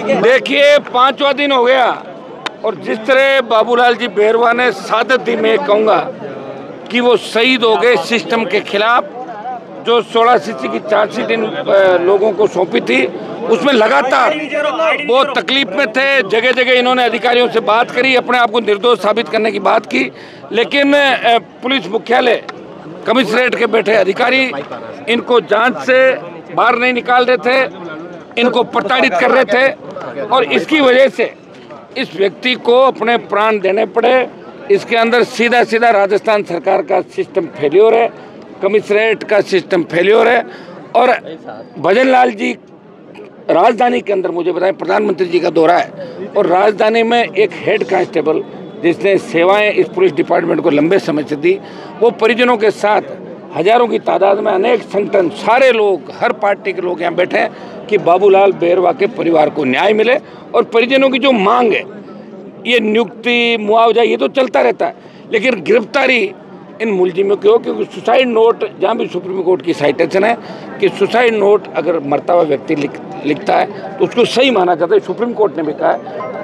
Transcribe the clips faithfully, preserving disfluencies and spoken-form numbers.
देखिए, पांचवा दिन हो गया और जिस तरह बाबूलाल जी बेरवा ने सादत दी, मैं कहूँगा कि वो शहीद हो गए सिस्टम के खिलाफ। जो सोलह सीसी की चार्जशीट इन लोगों को सौंपी थी, उसमें लगातार बहुत तकलीफ में थे। जगह जगह इन्होंने अधिकारियों से बात करी, अपने आप को निर्दोष साबित करने की बात की, लेकिन पुलिस मुख्यालय कमिश्नरेट के बैठे अधिकारी इनको जांच से बाहर नहीं निकाल रहे थे, इनको प्रताड़ित कर रहे थे और इसकी वजह से इस व्यक्ति को अपने प्राण देने पड़े। इसके अंदर सीधा सीधा राजस्थान सरकार का सिस्टम फेल्योर है, कमिश्नरेट का सिस्टम फेल्योर है। और भजन लाल जी राजधानी के अंदर, मुझे बताएं, प्रधानमंत्री जी का दौरा है और राजधानी में एक हेड कांस्टेबल जिसने सेवाएं इस पुलिस डिपार्टमेंट को लंबे समय से दी, वो परिजनों के साथ हजारों की तादाद में अनेक संगठन, सारे लोग, हर पार्टी के लोग यहाँ बैठे हैं कि बाबूलाल बेरवा के परिवार को न्याय मिले। और परिजनों की जो मांग है, ये नियुक्ति, मुआवजा, ये तो चलता रहता है, लेकिन गिरफ्तारी इन मुलजिमों की हो। क्योंकि सुसाइड नोट, जहाँ भी सुप्रीम कोर्ट की साइटेशन है कि सुसाइड नोट अगर मरता हुआ व्यक्ति लिख, लिखता है तो उसको सही माना जाता है। सुप्रीम कोर्ट ने भी कहा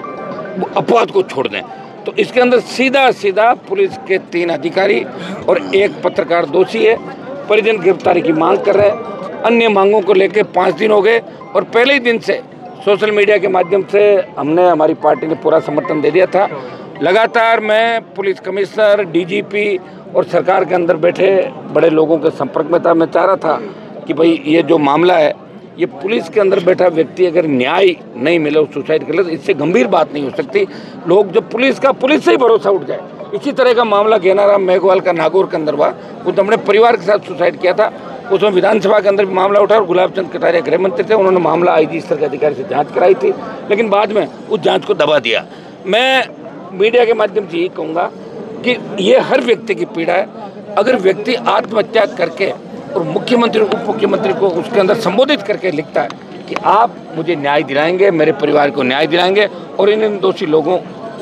है अपवाद को छोड़ दें। तो इसके अंदर सीधा सीधा पुलिस के तीन अधिकारी और एक पत्रकार दोषी है। परिजन गिरफ्तारी की मांग कर रहे हैं। अन्य मांगों को लेकर पाँच दिन हो गए और पहले ही दिन से सोशल मीडिया के माध्यम से हमने, हमारी पार्टी ने पूरा समर्थन दे दिया था। लगातार मैं पुलिस कमिश्नर, डीजीपी और सरकार के अंदर बैठे बड़े लोगों के संपर्क में था। मैं चाह रहा था कि भाई ये जो मामला है, ये पुलिस के अंदर बैठा व्यक्ति अगर न्याय नहीं मिले, सुसाइड कर ले, तो इससे गंभीर बात नहीं हो सकती। लोग जब पुलिस का पुलिस से ही भरोसा उठ जाए। इसी तरह का मामला घेनाराम मेघवाल का नागौर के अंदर हुआ, वो तो अपने परिवार के साथ सुसाइड किया था। उसमें विधानसभा के अंदर भी मामला उठा और गुलाब चंद कटारिया गृह मंत्री थे, उन्होंने मामला आईजी स्तर के अधिकारी से जाँच कराई थी, लेकिन बाद में उस जाँच को दबा दिया। मैं मीडिया के माध्यम से यही कहूँगा कि ये हर व्यक्ति की पीड़ा है। अगर व्यक्ति आत्महत्या करके और मुख्यमंत्री, उप मुख्यमंत्री को उसके अंदर संबोधित करके लिखता है कि आप मुझे न्याय दिलाएंगे, मेरे परिवार को न्याय दिलाएंगे और इन इन दोषी लोगों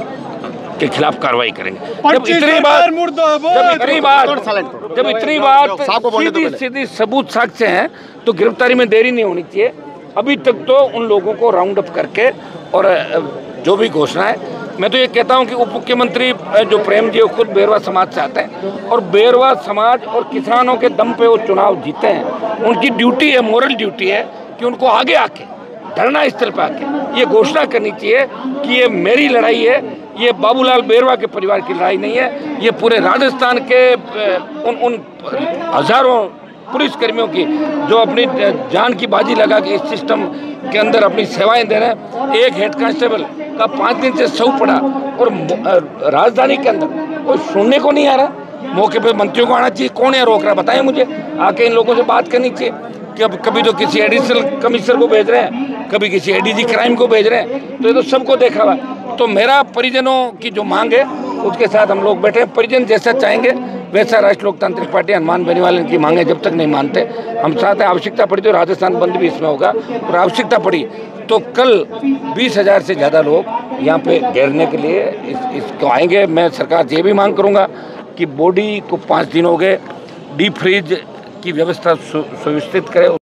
के खिलाफ कार्रवाई करेंगे, जब इतनी बात जब इतनी बात जब इतनी बात सीधी सीधी सबूत साक्ष्य हैं, तो गिरफ्तारी में देरी नहीं होनी चाहिए। अभी तक तो उन लोगों को राउंड अप करके और जो भी घोषणा है, मैं तो ये कहता हूँ कि उप मुख्यमंत्री जो प्रेम जी, वो खुद बेरवा समाज से आते हैं और बेरवा समाज और किसानों के दम पे वो चुनाव जीते हैं। उनकी ड्यूटी है, मोरल ड्यूटी है कि उनको आगे आके धरना स्थल पे आके ये घोषणा करनी चाहिए कि ये मेरी लड़ाई है, ये बाबूलाल बेरवा के परिवार की लड़ाई नहीं है, ये पूरे राजस्थान के उन उन हजारों पुलिसकर्मियों की जो अपनी जान की बाजी लगा के इस सिस्टम के अंदर अपनी सेवाएं दे रहे हैं। एक हेड कांस्टेबल का पाँच दिन से शव पड़ा और राजधानी के अंदर कोई सुनने को नहीं आ रहा। मौके पे मंत्रियों को आना चाहिए, कौन है रोक रहा है, बताएं मुझे। आके इन लोगों से बात करनी चाहिए कि अब कभी तो किसी एडिशनल कमिश्नर को भेज रहे हैं, कभी किसी एडीजी क्राइम को भेज रहे हैं, तो ये तो सबको देखा हुआ। तो मेरा परिजनों की जो मांग है उसके साथ हम लोग बैठे हैं। परिजन जैसा चाहेंगे वैसा राष्ट्र लोकतांत्रिक पार्टी हनुमान बेनीवाल की मांगे जब तक नहीं मानते हम साथ हैं। आवश्यकता पड़ी तो राजस्थान बंद भी इसमें होगा और आवश्यकता पड़ी तो कल बीस हजार से ज़्यादा लोग यहाँ पे घेरने के लिए इस, इसको आएंगे। मैं सरकार से ये भी मांग करूँगा कि बॉडी को पाँच दिन हो गए, डीप फ्रीज की व्यवस्था सुनिश्चित करें।